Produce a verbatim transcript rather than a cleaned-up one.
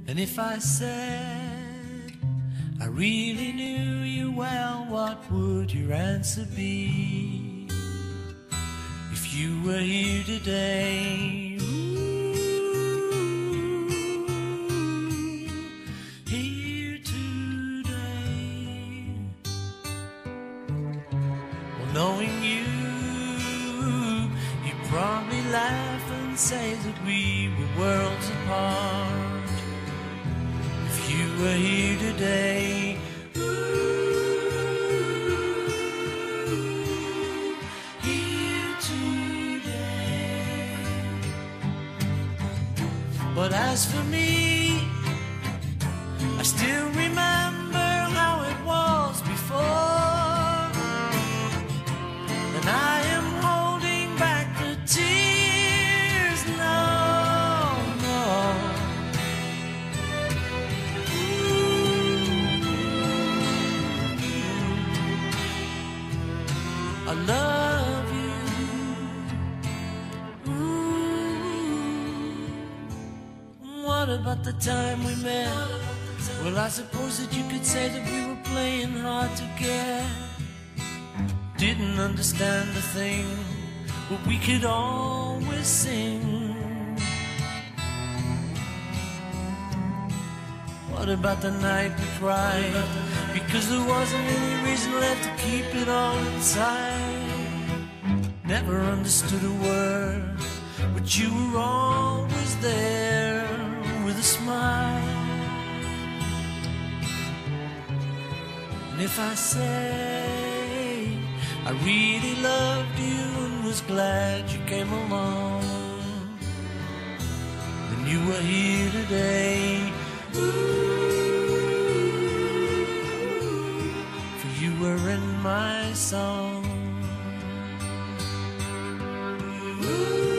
And if I said I really knew you well, what would your answer be? If you were here today, ooh, here today. Well, knowing you, you'd probably laugh and say that we were worlds apart. If you were here today, ooh, here today. But as for me, I still remember how it was before, and I am holding back the tears now, no. I love you. Ooh. What about the time we met? Well, I suppose that you could say that we were playing hard to get. Didn't understand a thing, but we could always sing. What about the night we cried? Because there wasn't any reason left to keep it all inside. Never understood a word, but you were always there with a smile. And if I say I really loved you and was glad you came along, then you were here today. Ooh, for you were in my song. Ooh.